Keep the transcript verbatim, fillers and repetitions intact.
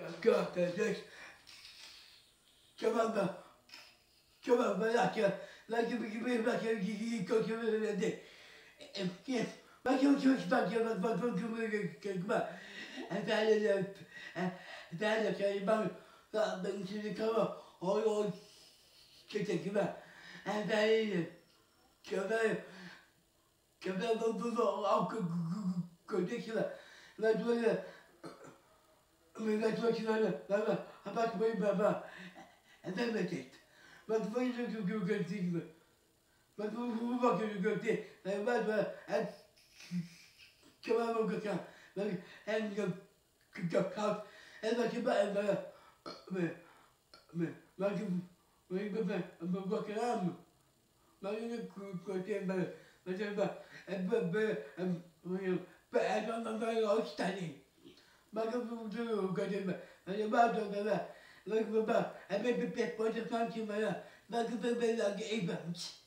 Gördünüz. Tamam. Tamam, merak etme. Lakin gibi bakın gibi kontrol edin. Yes. Bakın çok bakın bak bak bak bak. Efendim, efendim şey ben ben sizi kama oy oy çektim ben. Efendim, köpek köpek bu bu bu av köpek var. Ve böyle milletvekilleri baba bak benim baba efendim. Bak böyle köpek gibi. Bak bu bu bakıyor köpek. Ben ben Kebab bakacağım. Ben hem kalk. Hem bakayım ben ben ben ben bakayım ben ben ben bakacağım. Ben yine koyayım ben ben ben ben ben ben ben ben ben ben hoş tane. Bakın bu bu koyayım ben. Ben ben ben ben ben ben ben ben ben ben ben ben ben ben ben ben ben ben